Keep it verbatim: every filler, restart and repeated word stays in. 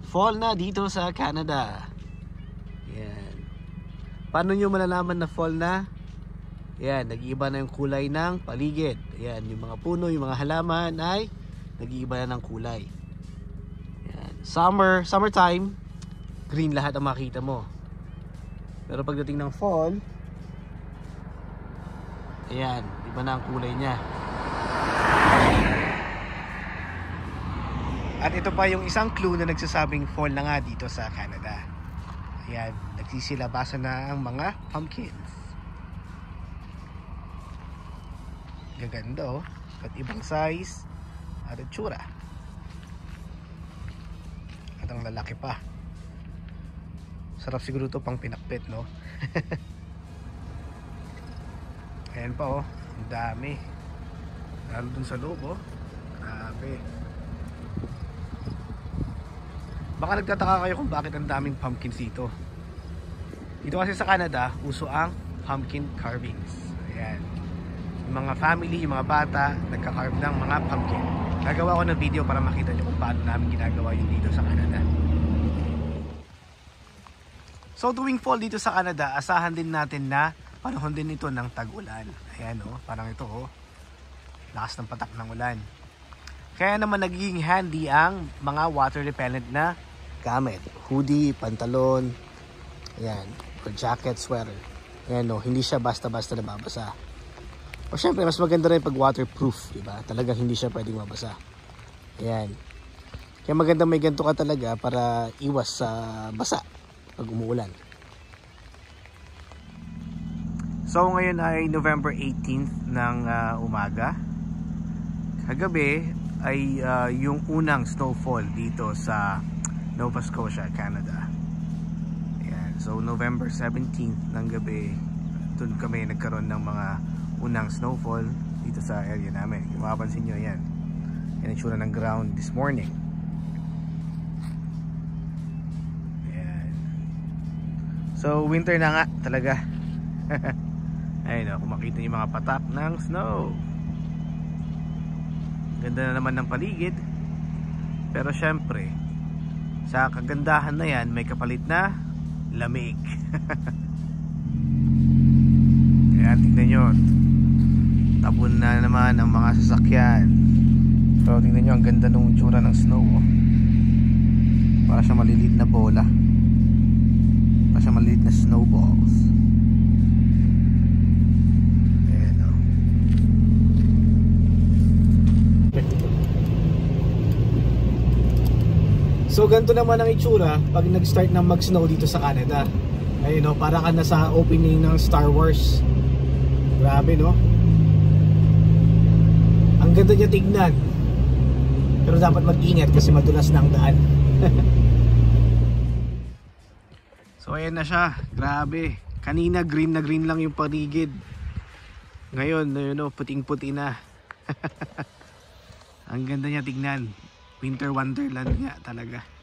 fall na dito sa Canada. Yan. Paano nyo malalaman na fall na? Yan, nag-iiba na yung kulay ng paligid. Yan, yung mga puno, yung mga halaman ay nag-iiba na ng kulay. Yan. Summer, summertime, green lahat ang makita mo. Pero pagdating ng fall, ayan, iba na ang kulay niya. At ito pa yung isang clue na nagsasabing fall na nga dito sa Canada. Ayan, nagsisilabasan na ang mga pumpkins. Gaganda oh, at ibang size at itsura. At ang lalaki pa. Sarap siguro ito pang pinakpit, no? Ayan pa oh, ang dami. Lalo dun sa loob oh. Grabe. Baka nagtataka kayo kung bakit ang daming pumpkins dito. Dito kasi sa Canada, uso ang pumpkin carvings. Ayan. Yung mga family, yung mga bata, nagka-carve ng mga pumpkin. Gagawa ko ng video para makita nyo kung paano namin ginagawa yun dito sa Canada. So tuwing fall dito sa Canada, asahan din natin na panahon din ito ng tag-ulan. Ayan o, oh, parang ito o. Oh. Lakas ng patak ng ulan. Kaya naman nagiging handy ang mga water repellent na gamit. Hoodie, pantalon, ayan, or jacket, sweater. Ayan o, oh, hindi siya basta-basta nababasa. O syempre, mas maganda rin pag waterproof, diba? Talagang hindi siya pwedeng mabasa. Ayan. Kaya maganda may ganito ka talaga para iwas sa basa pag umuulan. So ngayon ay November eighteenth ng uh, umaga. Kagabi ay uh, yung unang snowfall dito sa Nova Scotia, Canada. Ayan. So November seventeenth ng gabi, doon kami nagkaroon ng mga unang snowfall dito sa area namin. Kung mapapansin nyo, yan yan ang tsura ng ground this morning. Ayan. So winter na nga talaga. Ayun o, kung makita nyo yung mga patak ng snow. Ganda na naman ng paligid. Pero syempre, sa kagandahan na yan, may kapalit na lamig. Ayan, tignan nyo, tabon na naman ang mga sasakyan. So tingnan nyo, ang ganda ng tsura ng snow oh. Para siya maliliit na bola. Para siya maliliit na snowballs. Ayan oh. So ganito naman ang itsura pag nag-start ng mag-snow dito sa Canada. Ayun oh, para ka na sa opening ng Star Wars. Grabe no. Ang ganda niya tignan. Pero dapat mag-ingat kasi madulas na ang daan. So ayan na siya. Grabe. Kanina green na green lang yung paligid. Ngayon, you know, puting-puti na. Ang ganda niya tignan. Winter wonderland nga talaga.